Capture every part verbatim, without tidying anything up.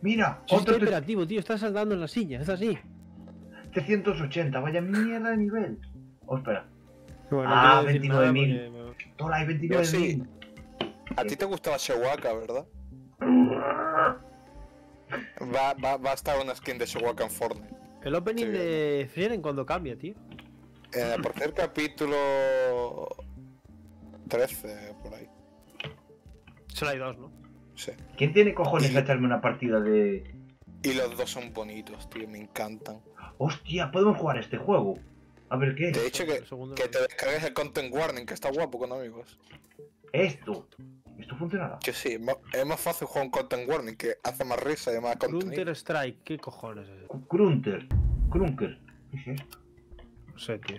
Mira, Sí, otro está hiperactivo, tío. Está saltando en la silla. Es así. trescientos ochenta, vaya mierda de nivel. Oh, espera. Bueno, Ah, no quiero decir veintinueve nada mil. porque... Tola, hay Yo veintinueve sí. mil. A ti te gusta la Chewbacca, ¿verdad? Va, va, va a estar una skin de Chewbacca en Fortnite. El opening Sí, de Frieren cuando cambia, tío. En el tercer capítulo trece, por ahí. Solo hay dos, ¿no? Sí. ¿Quién tiene cojones Y- a echarme una partida de...? Y los dos son bonitos, tío, me encantan. Hostia, podemos jugar este juego. A ver qué Te he es. dicho que, El segundo que no. te descargues el Content Warning, que está guapo con amigos. Esto. Esto funcionará. Que sí, ma- es más fácil jugar un Content Warning, que hace más risa y más contenido. Counter Strike, ¿qué cojones es? Cu- Crunter. Crunker. ¿Qué es esto? No sé, tío.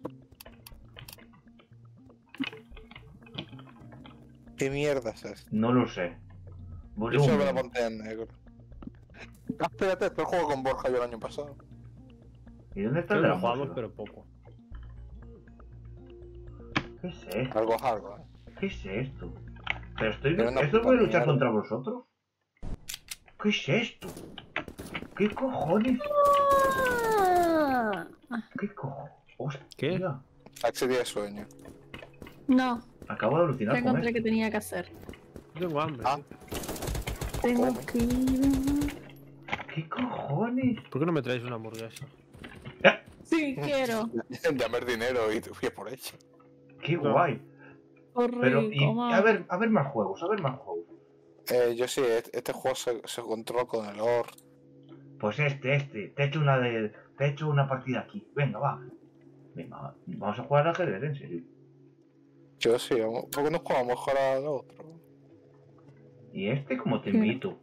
¿Qué mierda es esto? No lo sé. Yo solo veo la Volumen. pantalla en negro. Ah, espérate, esto lo juego con Borja yo el año pasado. ¿Y dónde está Creo el que de la lo jugamos, música? pero poco. ¿Qué es esto? Algo es algo, eh. ¿Qué es esto? Pero estoy... Pero una ¿Esto puta voy a luchar mierda. contra vosotros? ¿Qué es esto? ¿Qué cojones? Ah, ¿Qué cojones? Hostia. ¿Qué? Taxi de sueño. no, Acabo de alucinar ya con encontré esto. que tenía que hacer. Tengo hambre. Ah. tío. Tengo Come. que ir. ¿Qué cojones? ¿Por qué no me traes una hamburguesa? Sí, quiero. Dame el dinero y te fui por ella. Qué No. guay. Qué Pero, y, rico, a mamá. ver, a ver más juegos, a ver más juegos. Eh, yo sí, este, este juego se, se controla con el or. Pues este, este. Te he hecho una de. Te he hecho una partida aquí. Venga, va. Venga, vamos a jugar al ajedrez, en serio. Yo sí, vamos- ¿por qué no jugamos mejor al otro? ¿Y este cómo te Sí. invito?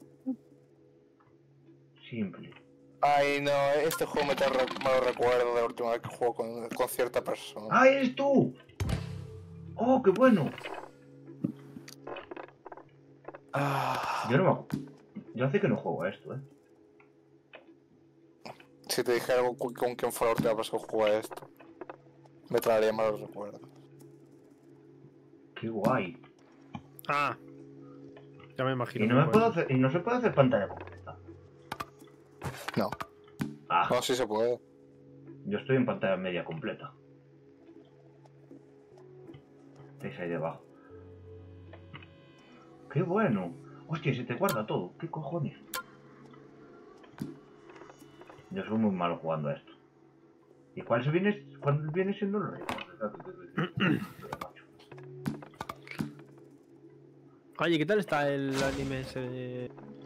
Simple. Ay, no, este juego me, te re- me lo recuerdo de la última vez que juego con, con cierta persona. ¡Ah, eres tú! ¡Oh, qué bueno! Ah, Yo no me acu- Yo hace que no juego a esto, eh. si te dijera con, con quién fue la última persona que jugué a esto, me traería malos recuerdos. Qué guay. Ah. Ya me imagino. Y no, qué me puedo coño. hacer, y no se puede hacer pantalla completa. No, Ah, no, sí se puede. yo estoy en pantalla media completa. Estáis ahí debajo. ¡Qué bueno! Hostia, se te guarda todo. ¿Qué cojones? Yo soy muy malo jugando a esto. ¿Y cuál se viene, cuál viene siendo el rey? Oye, ¿qué tal está el anime ese de...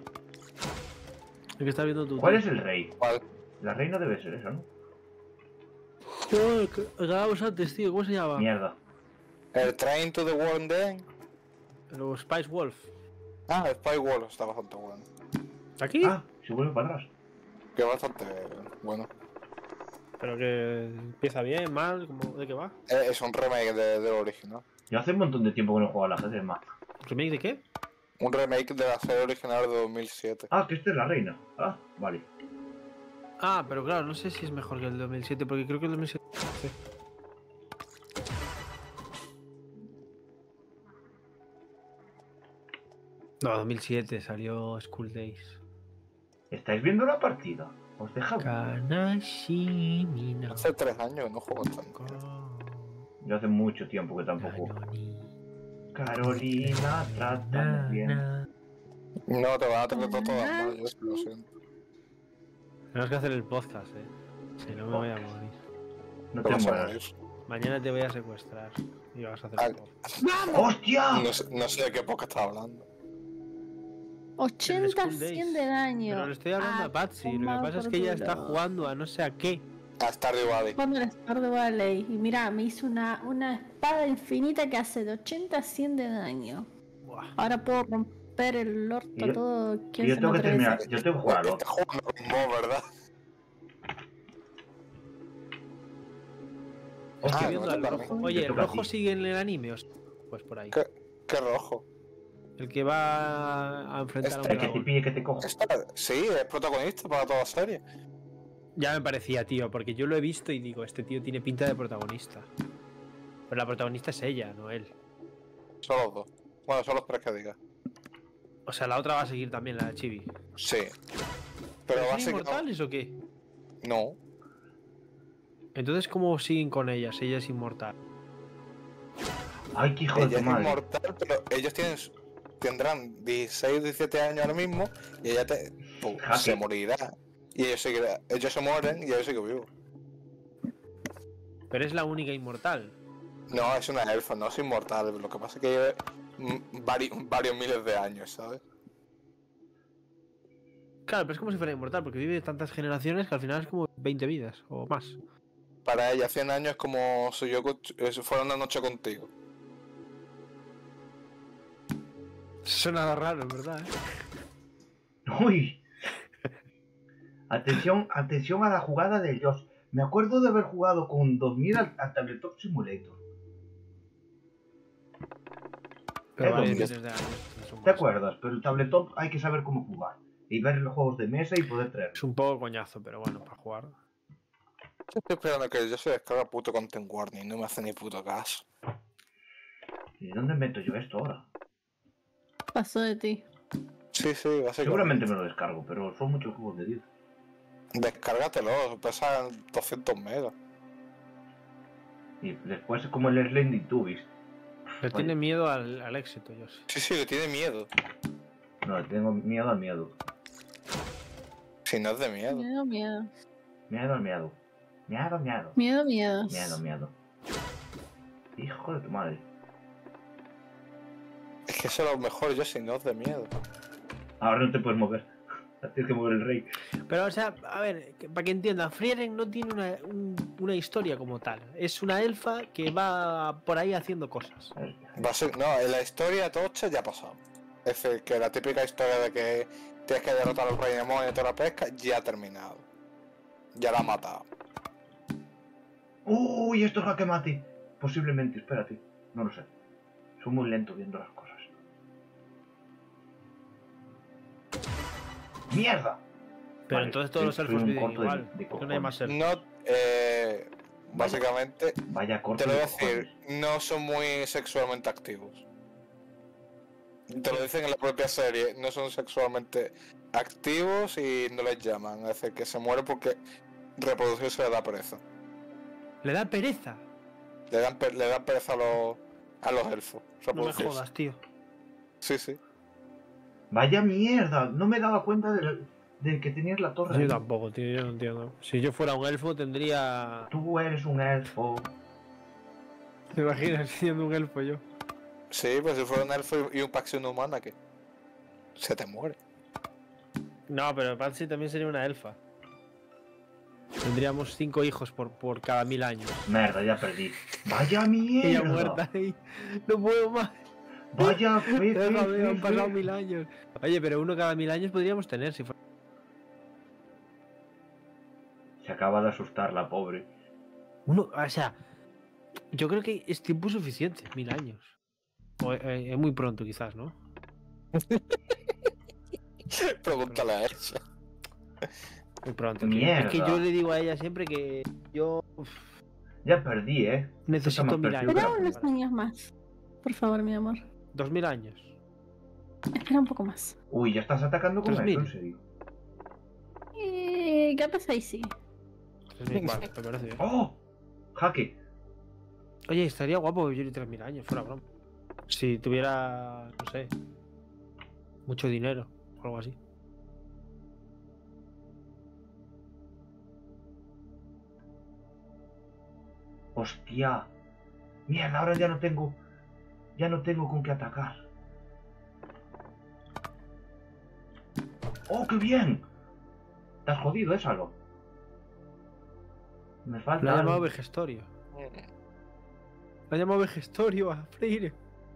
El que estás viendo tú? ¿Cuál tío? es el rey? ¿Cuál? La reina debe ser esa, ¿no? Oh, el que hablábamos antes, tío. ¿Cómo se llama? Mierda. El Train to the World End. Los Spice Wolf. Ah, el Spy Wall está bastante bueno. ¿Aquí? Ah, se vuelve para atrás. Que es bastante bueno. Pero que empieza bien, mal, ¿cómo- ¿de qué va? Eh, Es un remake de- del original. Yo hace un montón de tiempo que no juego al ajedrez más. ¿Remake de qué? Un remake de la serie original de dos mil siete. Ah, que esta es la reina. Ah, vale. Ah, pero claro, no sé si es mejor que el dos mil siete, porque creo que el dos mil siete... Sí. No, dos mil siete salió School Days. ¿Estáis viendo la partida? Os deja. Kanashimi no Hace tres años que no juego tanto. ko Yo hace mucho tiempo que tampoco. kanoni Carolina, trátame bien. na. No, te van a tratar todas mal, yo lo siento. Tenemos que hacer el podcast, eh. Si no me voy a morir. No Te te vas a mueras. morir. Mañana te voy a secuestrar y vas a hacer Ah. el podcast. ¡Hostia! No sé, no sé de qué época estás hablando. ochenta, School Days. cien de daño. Pero le estoy hablando Ah, a Patsy. Lo que toma pasa es por que ella culo. está jugando a no sé a qué. A Stardew Valley. Cuando el Stardew Valley. Y mira, me hizo una, una espada infinita que hace de ochenta a cien de daño. Buah. Ahora puedo romper el orto Y yo- a todo Y quien yo se tengo me que atreve. terminar. Yo tengo que jugar al Estás otro. jugando con vos, ¿verdad? Estoy Ah, viendo no, al no, rojo. no. Oye, Te ¿el toca a rojo ti. sigue en el anime o pues por ahí? ¿Qué, qué rojo? El que va a enfrentar a un Este El que te dragón. pille, que te cojo. Está, sí, es protagonista para toda la serie. Ya me parecía, tío, porque yo lo he visto y digo, este tío tiene pinta de protagonista. Pero la protagonista es ella, no él. Son los dos. Bueno, son los tres que diga. O sea, la otra va a seguir también, la de Chibi. Sí. Pero va a ¿Son ser. inmortales o qué? No. Entonces, ¿cómo siguen con ellas? Ella es inmortal. Ay, qué hijo de Ella tu es madre. inmortal, pero ellos tienen, tendrán dieciséis o diecisiete años ahora mismo y ella te, pues, Jaque. se morirá. Y ellos, seguirá- ellos se mueren y ellos siguen vivos. Pero es la única inmortal. No, es una elfa, no es inmortal. Lo que pasa es que lleva mm, vari- varios miles de años, ¿sabes? Claro, pero es como si fuera inmortal, porque vive tantas generaciones que al final es como veinte vidas o más. Para ella cien años es como si yo co- eh, si fuera una noche contigo. Suena raro, en verdad, ¿eh? Uy. Atención, atención a la jugada de Josh. Me acuerdo de haber jugado con dos mil al, al Tabletop Simulator. Pero Eh, varios ¿dónde? miles de años. no son ¿Te más. acuerdas? Pero el Tabletop hay que saber cómo jugar. Y ver los juegos de mesa y poder traer. Es un poco coñazo, pero bueno, para jugar. Yo estoy esperando que yo se descarga puto Content Warning, no me hace ni puto caso. ¿Y dónde meto yo esto ahora? Pasó de ti. Sí, sí, básicamente. Seguramente me lo descargo, pero son muchos juegos de diez. Descárgatelo, pesan doscientos megas. Y después es como el Slending Tubis. Le tiene miedo al, al éxito, yo sí. Sí, sí, le tiene miedo. No, le tengo miedo al miedo. Si no es de miedo. Miedo, miedo. Miedo al miedo. Miedo, miedo. Miedo, miedo. Miedo, miedo. Hijo de tu madre. Es que eso es lo mejor, yo si no es de miedo. Ahora no te puedes mover. Tienes que mover el rey. Pero, o sea, a ver, que- para que entiendan, Frieren no tiene una, un- una historia como tal. Es una elfa que va por ahí haciendo cosas. Va a ser, no, en la historia tocha ya ha pasado. Es decir, que la típica historia de que tienes que derrotar al rey demonio y toda la pesca ya ha terminado. Ya la ha matado. Uy, esto es jaque mate. Posiblemente, espérate. No lo sé. Soy muy lento viendo las cosas. ¡Mierda! Pero Vale, entonces todos los soy- soy elfos un viven corto de- igual. de porque no hay más elfos. No, eh, básicamente, Vaya corto te lo voy de a decir, cojones. no son muy sexualmente activos. Te lo dicen en la propia serie, no son sexualmente activos y no les llaman. Es decir, que se mueren porque reproducirse le da pereza. Le da pereza. Le dan, pe- le dan pereza a los, a los elfos. No me reproducirse. jodas, tío. Sí, sí. Vaya mierda. No me daba cuenta de, de que tenías la torre. Yo ahí. tampoco, tío, yo no entiendo. Si yo fuera un elfo tendría... Tú eres un elfo. ¿Te imaginas siendo un elfo yo? Sí, pues si fuera un elfo y un paxi una humana, que se te muere. No, pero Patsy también sería una elfa. Tendríamos cinco hijos por, por cada mil años. Mierda, ya perdí. Vaya mierda. Ella muerta ahí. No puedo más. Vaya fe, fe, Déjame, fe, han pasado fe. mil años. Oye, pero uno cada mil años podríamos tener si fuera... Se acaba de asustar la pobre. Uno, o sea, yo creo que es tiempo suficiente, mil años. O, eh, es muy pronto quizás, ¿no? Pregúntale a ella. Muy pronto. que- Mierda. Es que yo le digo a ella siempre que yo uf, Ya perdí, ¿eh? necesito más mil perdido años. que Espera la unos años más. Por favor, mi amor. Dos mil años. Espera un poco más. Uy, ya estás atacando con Tres eso, mil. en serio. Eh, capaz ahí sí. Tres mil, vale, me parece bien. ¡Oh! Jaque. Oye, estaría guapo vivir tres mil años, fuera broma. Si tuviera, no sé, mucho dinero o algo así. Hostia. Mierda, ahora ya no tengo. Ya no tengo con qué atacar. ¡Oh, qué bien! Te has jodido, ¿eh, Salo? Me falta. Lo ha llamado algo. Vegestorio. Lo ha llamado Vegestorio a Freire.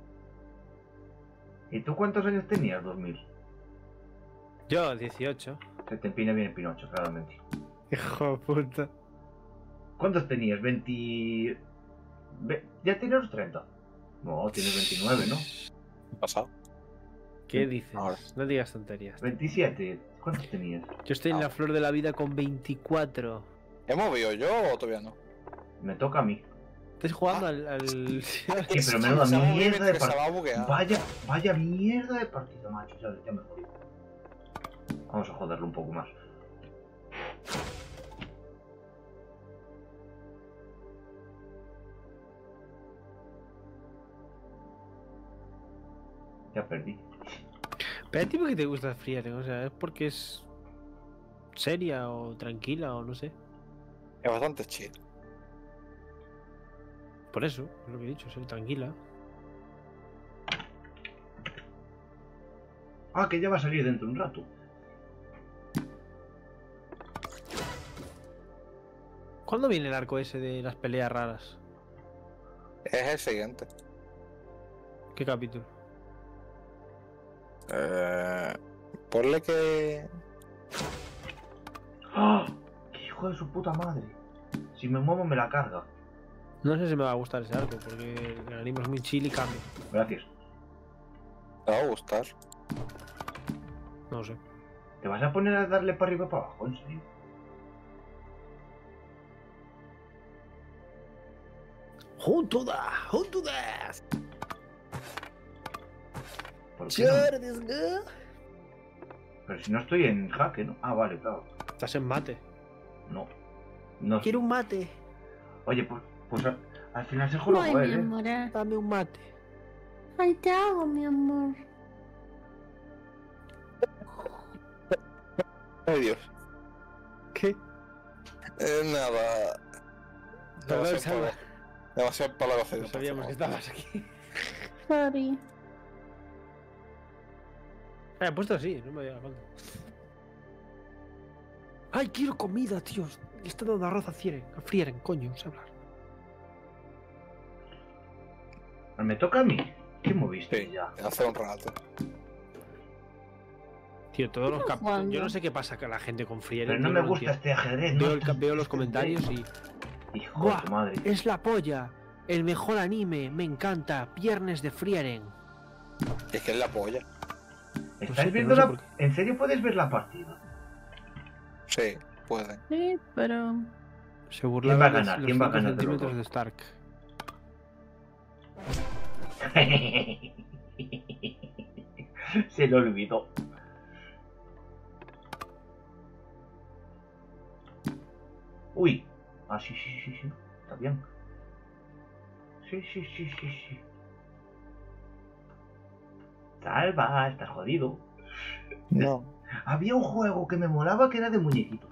¿Y tú cuántos años tenías? dos mil. Yo, dieciocho. Se te empina bien el Pinocho, claramente. Hijo de puta. ¿Cuántos tenías? veinte. Ve- ¿Ya tienes los treinta? No, tienes veintinueve, ¿no? Pasado. ¿Qué dices? Ahora. No digas tonterías. veintisiete. ¿Cuántos tenías? Yo estoy en la flor de la vida con veinticuatro. ¿Hemos visto yo o todavía no? Me toca a mí. Estáis jugando al. al... Sí, pero menuda Se va a mierda de que se va a partida. buguear. Vaya, vaya mierda de partida, macho. Ya, ya me jodí. Vamos a joderlo un poco más. Ya perdí. Pero el tipo que te gusta Frieren, o sea, es porque es seria o tranquila o no sé. Es bastante chill. Por eso, es lo que he dicho, ser tranquila. Ah, que ya va a salir dentro de un rato. ¿Cuándo viene el arco ese de las peleas raras? Es el siguiente. ¿Qué capítulo? Eh, ponle que. ¡Ah! ¡Qué hijo de su puta madre! Si me muevo me la carga. No sé si me va a gustar ese arco, porque el anime es muy chill y cambia. Gracias. Te va a gustar. No sé. ¿Te vas a poner a darle para arriba y para abajo? ¿En serio? ¡Junto da! ¡Junto da! ¿Por qué no? Pero si no estoy en jaque, ¿no? Ah, vale, claro. Estás en mate. No. No. Quiero un mate. Oye, pues, pues al, al final se juega Ay, con mi él, ¿eh? amor. eh. Dame un mate. Ay, te hago, mi amor. Ay, Dios. ¿Qué? Eh, nada. Perdón, Demasiado Salva. palo- Demasiado palabras. No sabíamos que estabas aquí. Sorry. Me ha puesto así, no me había dado cuenta. ¡Ay, quiero comida, tío! Le está dando arroz a Frieren, a Frieren, coño, no sé hablar. ¿Me toca a mí? ¿Qué moviste Sí, ya? hace un rato. Tío, todos los Estás capítulos. jugando. Yo no sé qué pasa con la gente con Frieren. Pero no yo me lo gusta entiendo. este ajedrez, ¿no? Veo, el ca- veo los comentarios y. Hijo ¡Buah! de tu madre. ¡Es la polla! El mejor anime, me encanta. Viernes de Frieren. Es que es la polla. ¿Estáis no sé, viendo no sé la... por qué. ¿En serio puedes ver la partida? Sí, pueden. Sí, pero. Se ¿Quién burlaba va a de ganar? los ¿Quién va a cinco ganar de los centímetros dos? de Stark. Se lo olvidó. Uy. Ah, sí, sí, sí, sí. Está bien. Sí, sí, sí, sí, sí. Salva, estás jodido. No. Había un juego que me molaba que era de muñequitos.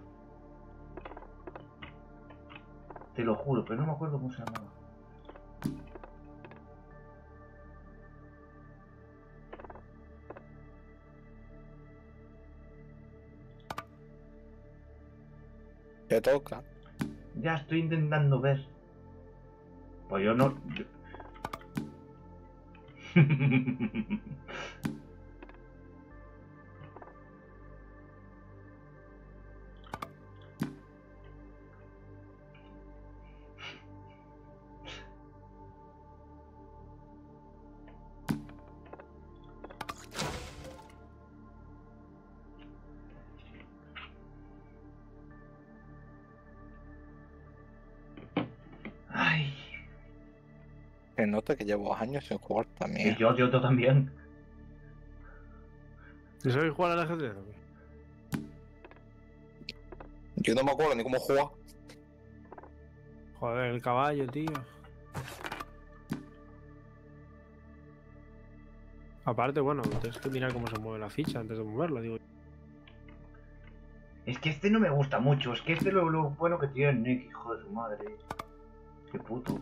Te lo juro, pero no me acuerdo cómo se llamaba. Te toca. Ya estoy intentando ver. Pues yo no... yo- Ay. Se nota que llevo años sin jugar Y también. yo, yo, yo también. ¿No sabéis jugar al ajedrez o qué? Yo no me acuerdo ni cómo jugar. Joder, el caballo, tío. Aparte, bueno, tienes que mirar cómo se mueve la ficha antes de moverla, digo. Es que este no me gusta mucho. Es que este lo, lo bueno que tiene Nick, hijo de su madre. Qué puto.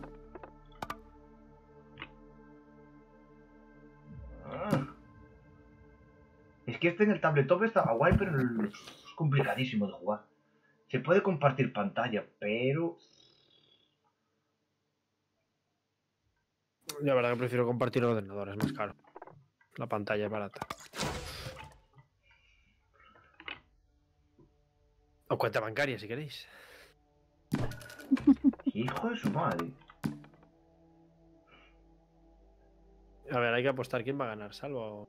Ah. Es que este en el tabletop estaba guay, pero es complicadísimo de jugar. Se puede compartir pantalla, pero... La verdad que prefiero compartir el ordenador, es más caro. La pantalla es barata. O cuenta bancaria, si queréis. Hijo de su madre. A ver, hay que apostar quién va a ganar, Salvo.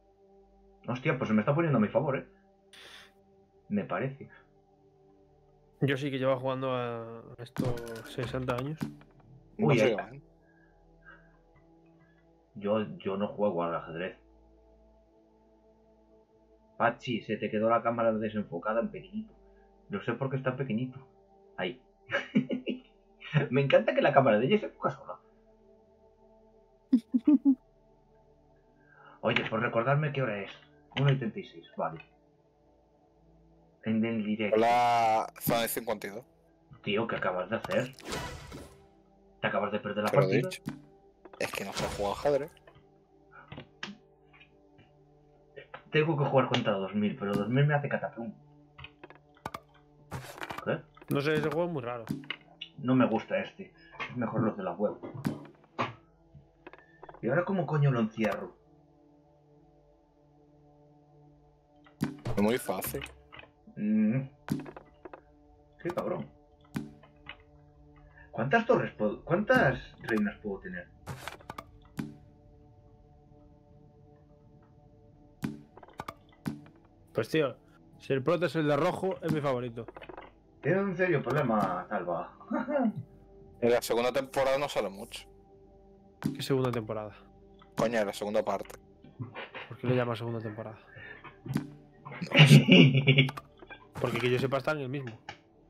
Hostia, pues se me está poniendo a mi favor, ¿eh? Me parece. Yo sí que llevo jugando a estos sesenta años. No Uy, sé, ahí- man. yo, yo no juego al ajedrez. Pachi, se te quedó la cámara desenfocada en pequeñito. Lo sé porque está en pequeñito. Ahí. Me encanta que la cámara de ella se enfoca sola. Oye, por recordarme qué hora es. una y treinta y seis, vale. En el directo. Hola, Zona cincuenta y dos. Tío, ¿qué acabas de hacer? ¿Te acabas de perder la Te lo he partida? dicho. Es que no sé jugar ajedrez. Tengo que jugar contra dos mil, pero dos mil me hace catapum. ¿Qué? No sé, ese juego es muy raro. No me gusta este. Es mejor los de la web. ¿Y ahora cómo coño lo encierro? Es muy fácil. Mm. Sí, cabrón. ¿Cuántas torres puedo... ¿Cuántas reinas puedo tener? Pues tío, si el prota es el de rojo, es mi favorito. Tienes un serio problema, Salva. En la segunda temporada no sale mucho. ¿Qué segunda temporada? Coño, en la segunda parte. ¿Por qué le llamas segunda temporada? No sé. Porque que yo sepa está en el mismo.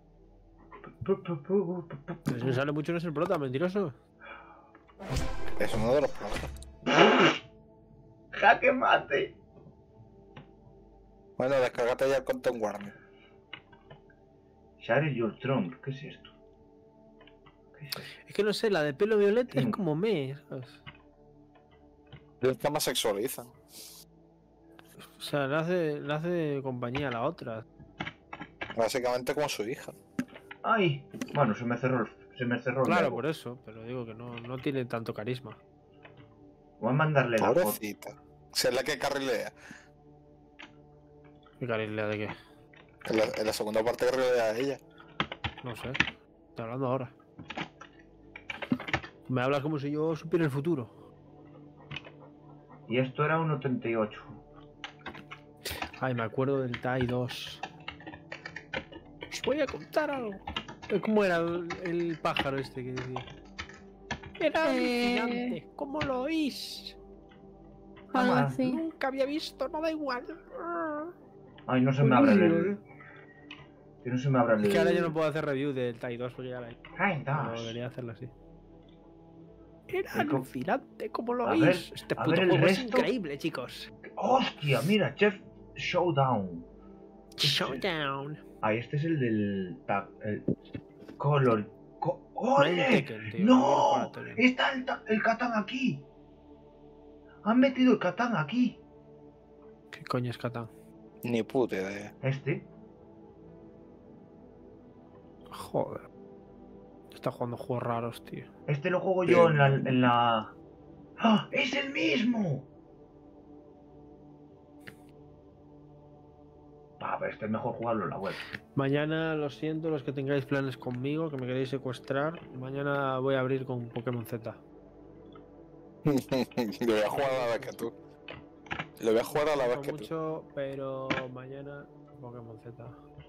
Pero si no sale mucho no es el prota, mentiroso. Es uno de los protas. ¡Jaque mate! Bueno, descárgate ya el Content Warning. Share your trump. ¿Qué es esto? ¿Qué es esto? Es que no sé, la de pelo violeta es Sí. como me, ¿sabes? Los que más sexualizan. O sea, le hace, le hace compañía a la otra. Básicamente como su hija. ¡Ay! Bueno, se me cerró el... Se me cerró el Claro, verbo. por eso, pero digo que no, no tiene tanto carisma. Voy a mandarle la foto. Pobrecita. Si es la que carrilea. ¿Qué carisma de qué? En la, en la segunda parte carrilea a ella. No sé. Estoy hablando ahora. Me hablas como si yo supiera el futuro. Y esto era un ochenta y ocho. Ay, me acuerdo del Tai dos. Os voy a contar algo. ¿Cómo era el, el pájaro este que decía? Era Eh. alucinante. ¿Cómo lo oís? Algo Ah, así. Nunca había visto nada igual. Ay, no se me abre el... Buenísimo, Que no se me abra el... Es que ahora yo no puedo hacer review del Tai dos porque ya la he Ay, No, dos. debería hacerlo así. Era Y co- alucinante, ¿cómo lo A oís? ver, Este a puto ver el juego es resto. increíble, chicos. ¡Hostia! Mira, Chef Showdown. Showdown. Ah, este es el del... ta- el color... Co- No hay un ¡Ole! Tekken, tío, no quiero jugar ¡No! a Tekken. Está el, ta- el Catán aquí. Han metido el Catán aquí. ¿Qué coño es Catán? Ni puta idea. Este. Joder. Está jugando juegos raros, tío. Este lo juego yo en la... En la... ¡Ah! ¡Es el mismo! Ah, pero este es mejor jugarlo en la web. Mañana, lo siento, los que tengáis planes conmigo, que me queréis secuestrar. Mañana voy a abrir con Pokémon Z. Lo voy a jugar a la vez que tú. Lo voy a jugar a la vez Lo que tú. mucho, pero mañana Pokémon Z.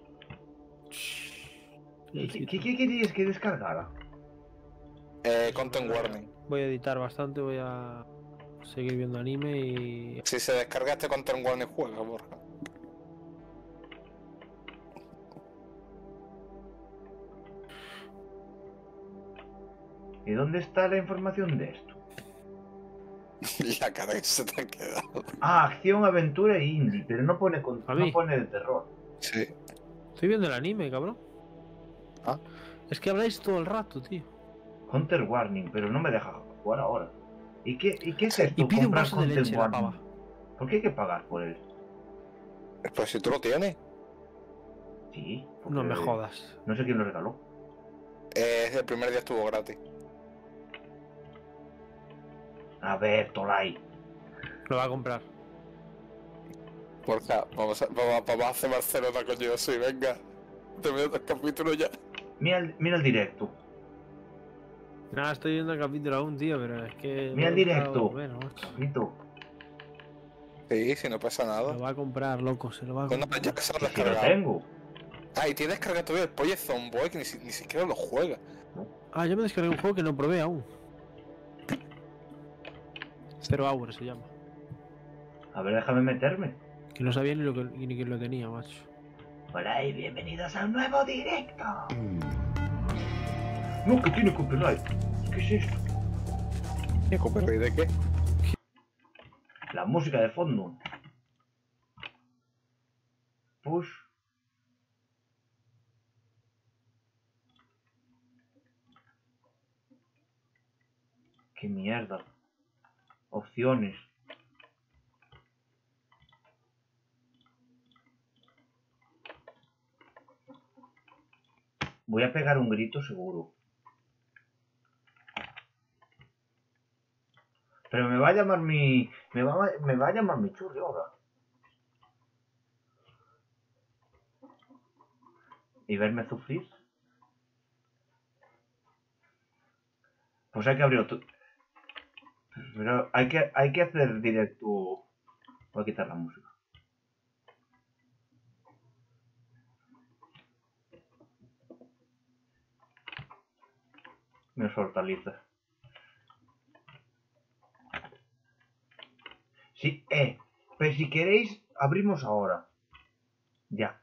¿Qué, qué, qué- qué querías que descargara? Eh, Content Warning. Voy a editar bastante, voy a seguir viendo anime y... Si se descarga este Content Warning, juega, Borja. ¿Y dónde está la información de esto? La cara que se te ha quedado. Ah, acción, aventura e indie, pero no pone, con... ¿A no mí? pone de terror. Sí. Estoy viendo el anime, cabrón. Ah. Es que habláis todo el rato, tío. Hunter Warning, pero no me deja jugar ahora. ¿Y qué, y qué es esto? Y pide un Comprar vaso de Hunter leche la Warning. pava. ¿Por qué hay que pagar por él? Pues si tú lo tienes. Sí. No porque me jodas. No sé quién lo regaló. Eh, el primer día estuvo gratis. A ver, Tolai. Lo va a comprar. Borja, vamos a, vamos, vamos a hacer Barcelona con yo sí, venga. Te veo dos capítulos ya. Mira el, mira el directo. Nada, estoy viendo el capítulo aún, tío, pero es que... Mira el me gusta directo. volver, macho. Cabrito. Sí, si no pasa Lo nada. va a comprar, loco, se lo va a Bueno, comprar. ya que se lo has Que lo descargado. tengo. Ah, y tienes descargado todavía el Project Zomboid que ni, si- ni siquiera lo juega. Ah, yo me descargué un juego que no probé aún. Zero Hour se llama. A ver, déjame meterme. Que no sabía ni lo que ni quién lo tenía, macho. Hola y bienvenidos a un nuevo directo. No, que tiene copyright. ¿Qué es esto? ¿Qué copyright de qué? La música de fondo. Push. Qué mierda. Opciones. Voy a pegar un grito seguro. Pero me va a llamar mi... Me va, a- me va a llamar mi churri ahora. ¿Y verme sufrir? Pues hay que abrir otro... Pero hay que, hay que hacer directo... Voy a quitar la música. Me fortaleza. Sí, eh. Pero si queréis, abrimos ahora. Ya.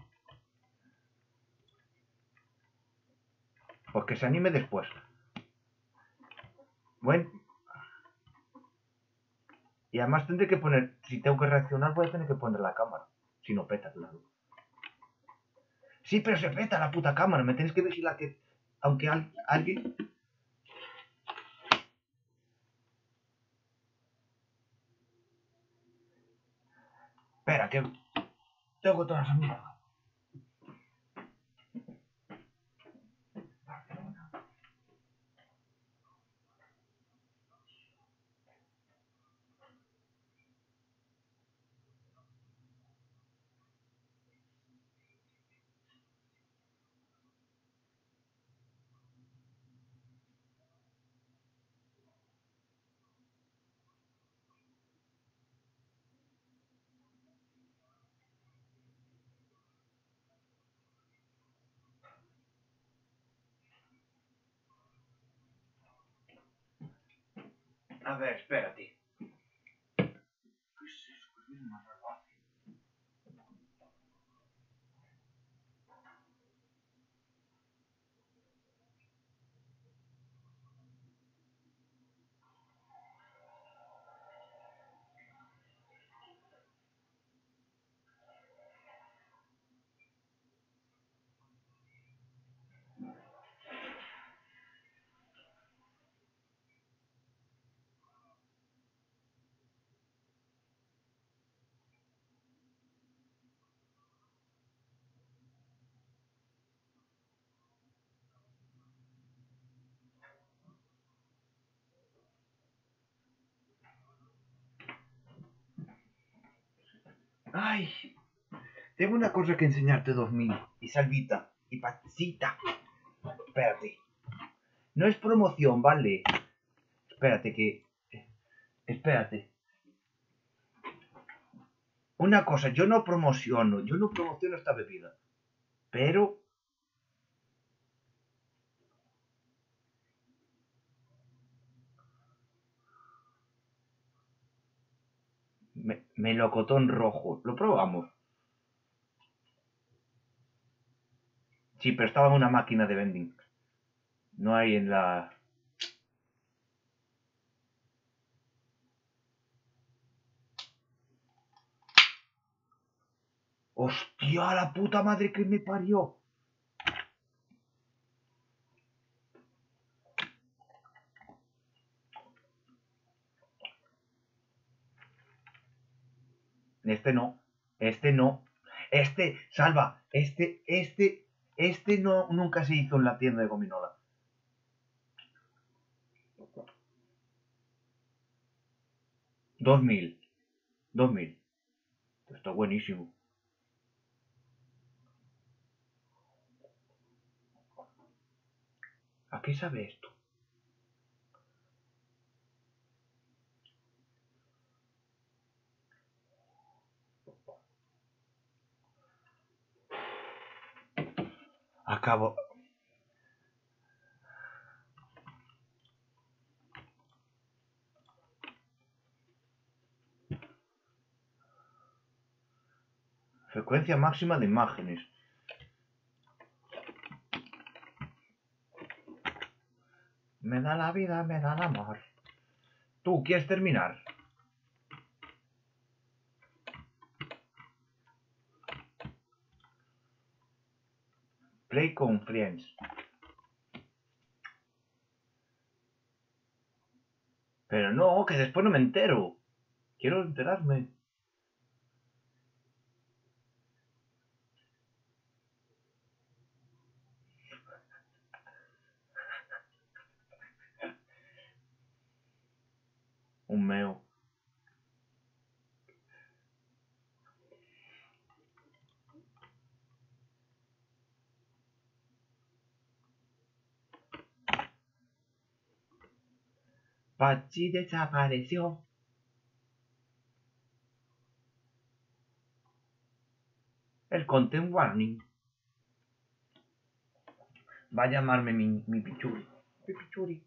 Pues que se anime después. Bueno. Y además tendré que poner... Si tengo que reaccionar voy a tener que poner la cámara. Si no peta, claro. Sí, pero se peta la puta cámara. Me tenéis que vigilar que... Aunque al- alguien... Espera, que... Tengo todas las mierdas. A ver, espérate. ¿Qué es eso? ¿Qué es más raro? Ay, tengo una cosa que enseñarte, dos mil. Y Salvita. Y Pancita. Espérate. No es promoción, ¿vale? Espérate que... Espérate. Una cosa, yo no promociono. Yo no promociono esta bebida. Pero... Me- melocotón rojo. Lo probamos. Sí, pero estaba en una máquina de vending. No hay en la... ¡Hostia, la puta madre que me parió! Este no. Este no. Este, salva. Este, este, este no, nunca se hizo en la tienda de gominola. Dos mil. Dos mil. Está buenísimo. ¿A qué sabe esto? Acabo. Frecuencia máxima de imágenes. Me da la vida, me da el amor. ¿Tú quieres terminar? Play con friends. Pero no, que después no me entero. Quiero enterarme. Un meo. Pachi desapareció. El content warning. Va a llamarme mi, mi pichuri. Mi pichuri.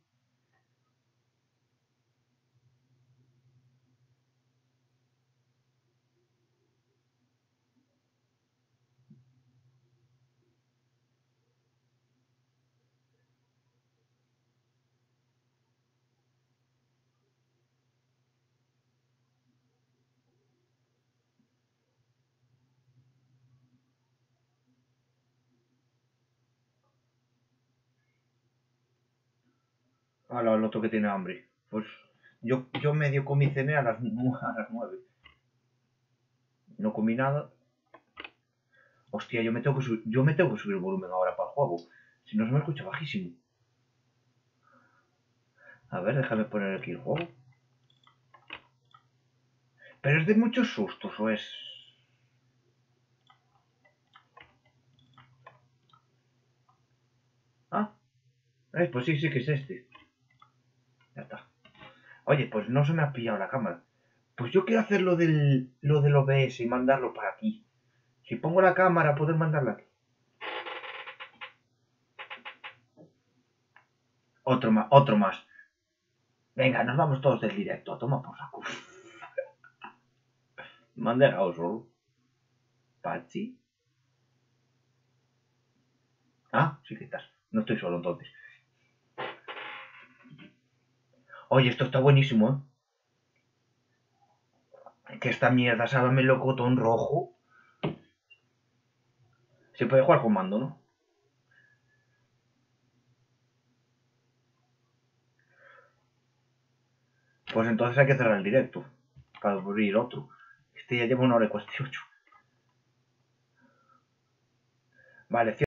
Hola, el otro que tiene hambre. Pues yo, yo medio comí cené a las, a las nueve. No comí nada. Hostia, yo me tengo que subir, yo me tengo que subir el volumen ahora para el juego. Si no se me escucha bajísimo. A ver, déjame poner aquí el juego. Pero es de muchos sustos, ¿o es? Ah, eh, pues sí, sí que es este. Ya está. Oye, pues no se me ha pillado la cámara. Pues yo quiero hacer lo del, lo del O B S y mandarlo para aquí. Si pongo la cámara, poder mandarla aquí. Otro más, otro más. Venga, nos vamos todos del directo. Toma por saco. Me han dejado solo. Pachi. Ah, sí que estás. No estoy solo entonces. Oye, esto está buenísimo, ¿eh? Que esta mierda, sábame el melocotón rojo. Se puede jugar con mando, ¿no? Pues entonces hay que cerrar el directo. Para abrir otro. Este ya lleva una hora y cuarenta y ocho. Vale,